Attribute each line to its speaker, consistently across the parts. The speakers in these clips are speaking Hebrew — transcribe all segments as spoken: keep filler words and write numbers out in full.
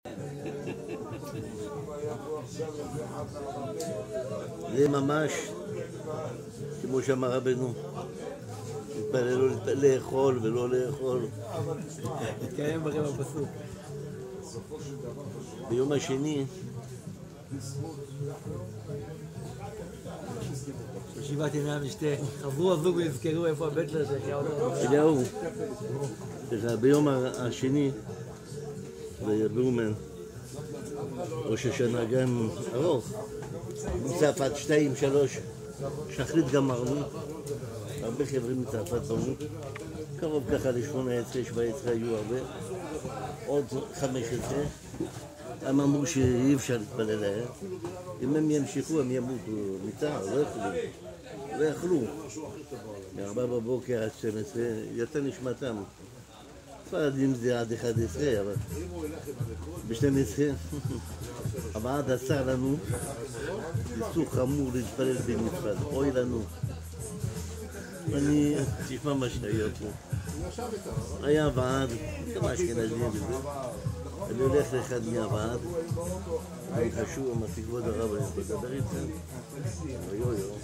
Speaker 1: זה ממש, כמו שאמר רבנו, להתפלל לאכול ולא לאכול.
Speaker 2: התקיים ברבע הפסוק.
Speaker 1: ביום השני,
Speaker 2: ישיבת ימי המשתה, חזרו הזוג והזכרו איפה הבית שלו שהחיה אותו.
Speaker 1: אליהו, ביום השני, ביומן, ראש השנה גם ארוך, מצרפת עד שתיים, שלוש, שחרית גמרנו, הרבה חברים מצרפת בנו, קרוב ככה לשמונה עשרה, שבע עשרה היו הרבה, עוד חמש עשרה, הם אמרו שאי אפשר להתפלל להם, אם הם ימשיכו הם ימותו מצער, לא יכלו, לא יכלו, מארבע בבוקר עד שתים עשרה, יצא נשמתם. ספרדים זה עד אחד עשרה, אבל ב-שתים עשרה הוועד אסר לנו איסור חמור להתפלל בנפרד, אוי לנו. אני תשמע מה שהיה פה, היה ועד, כמה אשכנזים וזה, אני הולך לאחד מהוועד, אני חשוב, אמרתי כבוד הרב, אני יכול לדבר איתכם? אוי אוי אוי.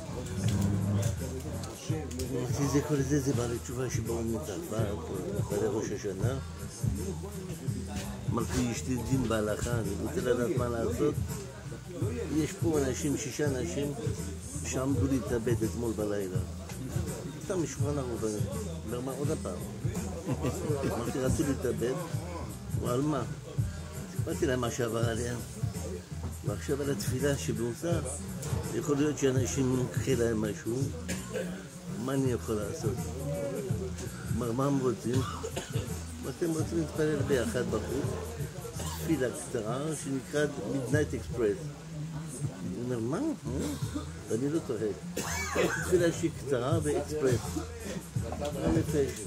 Speaker 1: אמרתי, זה כל זה, זה בעלי תשובה שבאו מצרפת, בעלי ראש השנה. אמרתי, אשתי דין בהלכה, אני רוצה לדעת מה לעשות. יש פה אנשים, שישה אנשים, שעמדו להתאבד אתמול בלילה. סתם משולחן ערוך, אני אומר, מה עוד הפעם? אמרתי, רצו להתאבד, ועל מה? סיפרתי להם מה שעבר עליהם. ועכשיו על התפילה שבאוסר, יכול להיות שאנשים נקחי להם משהו, מה אני יכול לעשות? כלומר, מה הם רוצים? אתם רוצים להתפלל ביחד בחוץ, תפילה קצרה שנקראת Midnight Express. אני אומר, מה? ואני לא צוחק. תפילה שהיא קצרה ואקספרס. הנפש.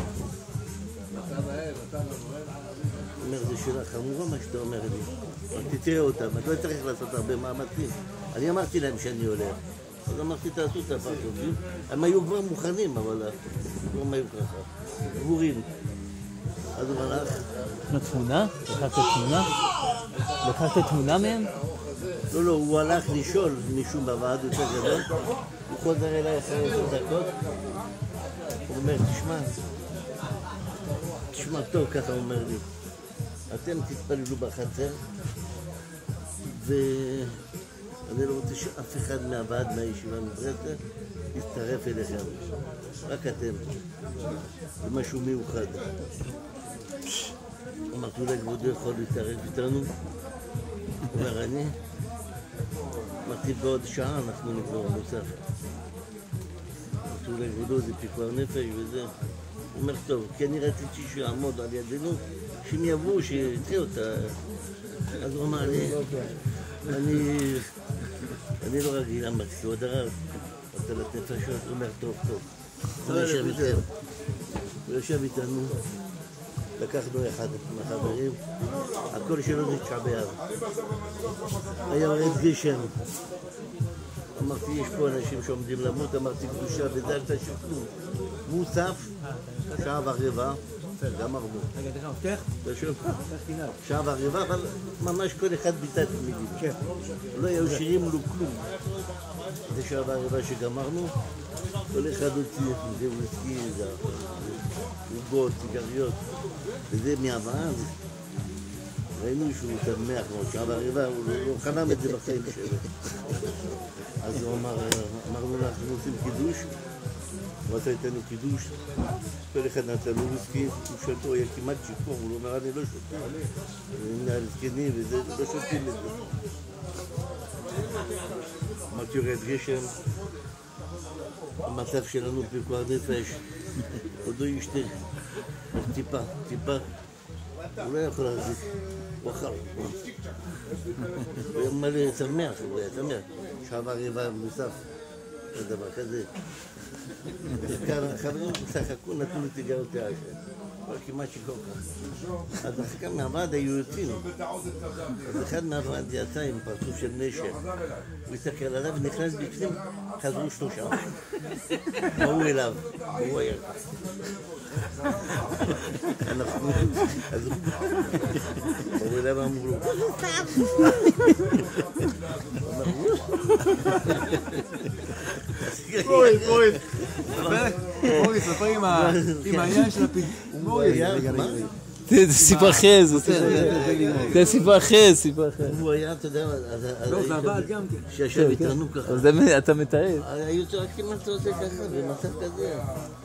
Speaker 1: אומר, זו שאלה חמורה מה שאתה אומר לי. אבל תתראה אותם, אתה לא צריך לעשות הרבה מאמצים. אני אמרתי להם שאני הולך. אז אמרתי, תעשו את הפרצופים. הם היו כבר מוכנים, אבל לא היו ככה. גבורים. אז הוא הלך.
Speaker 2: לקחת תמונה? לקחת תמונה? לקחת תמונה מהם?
Speaker 1: לא, לא, הוא הלך לשאול מישהו בוועד יותר גדול. הוא חוזר אליי אחרי עשר דקות. הוא אומר, תשמע, תשמע טוב, ככה הוא אומר לי. אתם תתפללו בחצר, ואני לא רוצה שאף אחד מהוועד מהישיבה מברסלב יצטרף אליכם. רק אתם. זה משהו מיוחד. אמרתי, אולי כבודו יכול להתערב איתנו? הוא אומר, אני? אמרתי, בעוד שעה אנחנו נגמור נוסף. אמרתי, אולי כבודו זה פיקוח נפש וזה. הוא אומר, טוב, כי אני רציתי שיעמוד על ידינו, שהם יבואו, שיתחיל אותה. אז הוא אמר לי, אני... אני לא רגיל, אמרתי, כבוד הרב, אתה לתנפשות, הוא אומר, טוב, טוב. הוא יושב איתנו. הוא יושב איתנו. לקחנו אחד מהחברים, הכל שלו זה תשעה באב. היה יורד גשם. אמרתי, יש פה אנשים שעומדים למות, אמרתי, קדושה וזה, אל תשאיר כלום. מוסף, שעה ורבע, גם הרבה.
Speaker 2: רגע, תראה, מפתח?
Speaker 1: תשאיר. שעה ורבע, אבל ממש כל אחד ביטה תמידים. כן. לא היו שירים לו כלום. זה שעה ורבע שגמרנו, כל אחד הוציא, זה וויסקי, זה עוגות, סיגריות, וזה מהוועד. ראינו שהוא תמח, כמו שעה ורבע, הוא לא חלם את זה בחיים שלו. אז הוא אמר, אמרנו לה, אנחנו עושים קידוש, הוא עשה איתנו קידוש, כל אחד נתן לו וויסקי, הוא שואל אותו, היה כמעט שיכור, הוא אומר, אני לא שותה, אני על זקנים וזה, לא שותים את זה. אמרתי, יורד גשם, המצב שלנו פיקוח נפש, עוד לא ישתה, טיפה, טיפה, הוא לא יכול להחזיק, הוא אכל. הוא היה מלא שמח, הוא היה שמח, שעה ורבע מוסף, זה דבר כזה. כאן החברים שחקו, נתנו לי סיגרות העשן. כבר כמעט שיכור ככה. אז אחרי כמה מהוועד היו יוצאים. אז אחד מהוועד יצא עם פרצוף של נשק. הוא הסתכל עליו ונכנס בפנים, חזרו שלושה. באו אליו, הוא היה ככה. אנחנו, אז באו אליו ואמרו לו,
Speaker 3: מוריס, מוריס. מוריס, ספר עם העניין של הפיד... מוריס.
Speaker 2: זה סיפור אחר, זה סיפור אחר, סיפור אחר.
Speaker 1: הוא היה, אתה יודע,
Speaker 3: לא, זה עבד גם כן.
Speaker 1: שישב איתנו ככה.
Speaker 2: אז אתה מתאר.
Speaker 1: היו צועקים מה אתה עושה ככה, במצב כזה.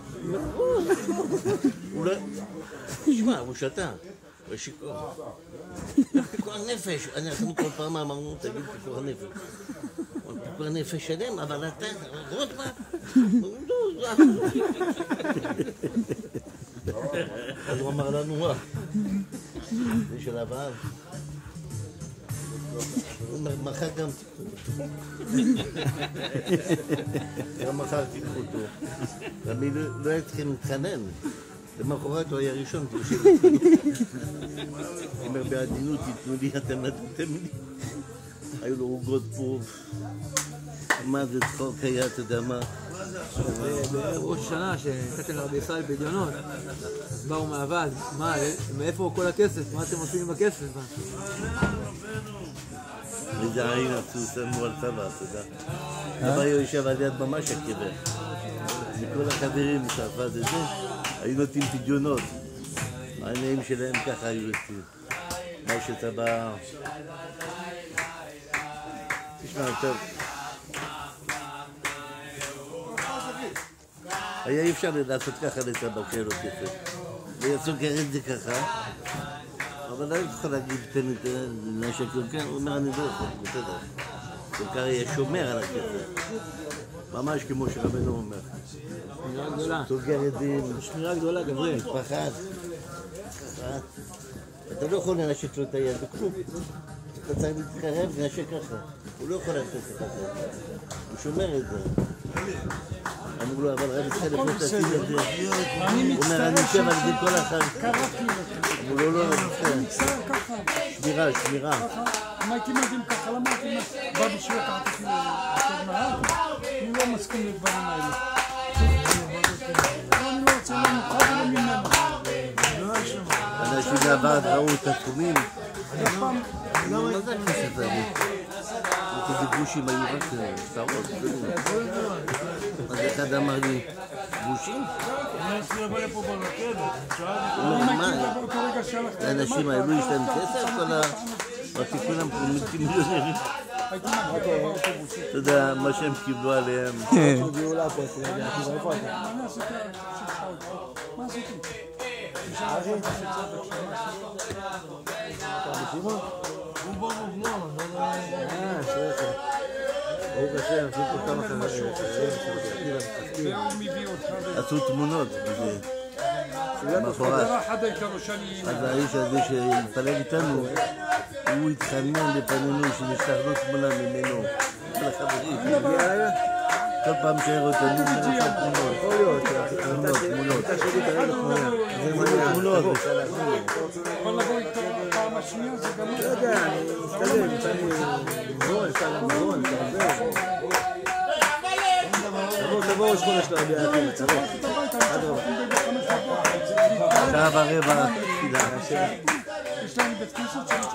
Speaker 1: הוא לא... תשמע, הוא שתה. הוא שיקור. פיקוח נפש. אנחנו כל פעם אמרנו, תגיד פיקוח נפש. פיקוח נפש שלם, אבל אתה... רוטמן? אז הוא אמר לנו, מה? זה של הבעל. מחר גם תיקחו אותו. גם מחר תיקחו אותו. תמיד לא היה צריכים להתחנן. למחרת הוא היה ראשון, תרשב לי. הוא אומר בעדינות, תיתנו לי, אתם נתתם לי. היו לו עוגות פה. מה זה צחוק היה, אתה יודע מה?
Speaker 3: בראש השנה שנתתם לרבי ישראל בדיונות, באו מהוועד, מה, מאיפה כל הכסף? מה אתם עושים עם הכסף?
Speaker 1: איזה עין עשו, שמו על צבא, אתה יודע. אבא יושב על יד ממש הקבר. וכל החברים שעפה את זה, היו נותנים פדיונות. העיניים שלהם ככה היו נותנים. מה שצבא... תשמע, טוב. היה אי אפשר לעשות ככה לצבא כאלו כסף. ויצאו כרת זה ככה. אבל לא יכול להגיד, תן לי נשק כן, הוא אומר, אני לא יכול, בסדר. בעיקר היה שומר על הכסף. ממש כמו שרבנו אומר.
Speaker 3: שמירה גדולה.
Speaker 1: סוגר ידים.
Speaker 3: שמירה גדולה, גבריאל.
Speaker 1: פחד. אתה לא יכול לנשק לו את היד בכלום. אתה צריך להתקרב ונשק ככה. הוא לא יכול לעשות את זה. הוא שומר את זה. אמרו לו, אבל רב יצחק לפני תשים את זה. הוא אומר, אני יושב על זה כל אחד. אמרו לו, לא, לא, שמירה, שמירה.
Speaker 4: אם הייתי מדהים ככה, למה הייתי בא בשביל לקחת אותי לתור נהר? אני לא מסכים לדברים האלה. אני לא רוצה למוחד ולא ממנו.
Speaker 1: אנשים מהוועד ראו את התחומים. מה זה הכסף הזה? איזה גושים היו רק שטרות. אז אחד אמר לי, גושים?
Speaker 4: אני רוצה לבוא לפה ברכבת.
Speaker 1: מה? האנשים האלו יש להם כסף? כל התיקון המקומיים מיליונרים. אתה יודע, מה שהם קיבלו עליהם.
Speaker 4: מה עשיתי?
Speaker 3: הוא בוא מובנון,
Speaker 1: אה, שרקה. ברוך השם, עשו פה כמה חברים. עשו תמונות בזה. מאחורת. אז האיש הזה שהתפלל איתנו, הוא התחנן לפנינו שנשלח לו תמונה ממנו. כל החברים. כל פעם שער אותנו, נראה שם תמונות. תמונות, תמונות. זה תמונות.
Speaker 4: יכול לבוא איתו פעם השנייה, זה גם לא
Speaker 3: יודע, אני אסתלם, צריך מזרון, אפשר למזרון, תעזר. תבואו, תבואו שכונה של רבי האחים, תבואו. עד רבה.
Speaker 1: שעה ורבע, תפילה.
Speaker 4: יש להם בית כנסת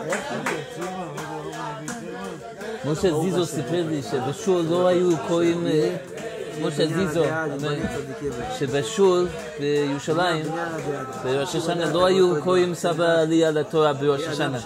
Speaker 2: משה זיזו סיפר לי שבשול לא היו קוראים, משה זיזו, שבשול בירושלים, בראש השנה לא היו קוראים סבא עלייה לתורה בראש השנה.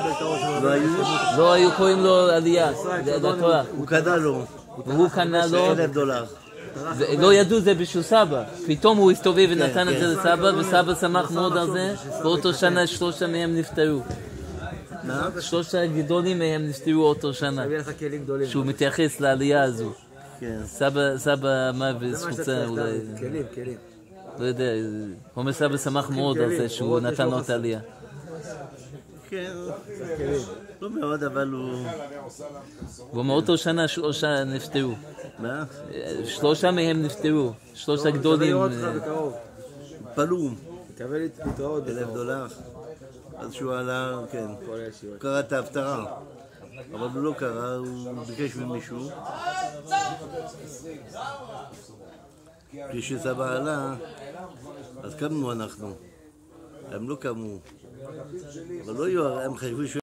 Speaker 2: לא היו קוראים לו עלייה לתורה.
Speaker 1: הוא קנה לו.
Speaker 2: והוא קנה לו,
Speaker 1: אלף דולר.
Speaker 2: לא ידעו זה בשביל סבא. פתאום הוא הסתובב ונתן את זה לסבא, וסבא שמח מאוד על זה, באותו שנה שלושה מהם נפטרו. שלושה גדולים מהם נפטרו אותו שנה. שהוא מתייחס לעלייה הזו. סבא אמר בזכוצה אולי...
Speaker 3: כלים, כלים.
Speaker 2: לא יודע, הוא אומר סבא שמח מאוד על זה שהוא נתן לו את העלייה.
Speaker 1: כן, לא מאוד, אבל הוא...
Speaker 2: ומאותו שנה שלושה נפטרו.
Speaker 1: מה?
Speaker 2: שלושה מהם נפטרו. שלושה גדולים.
Speaker 1: פלו.
Speaker 3: מקווה להתראות
Speaker 1: אלף
Speaker 3: בקרוב.
Speaker 1: דולר. אז שהוא עלה, כן,
Speaker 3: כל הישיבות.
Speaker 1: הוא קרא את ההפטרה. אבל הוא לא קרא, הוא ביקש ממישהו. כשסבא עלה, אז קמנו אנחנו. הם לא קמו. אבל לא היו, הם חשבו ש...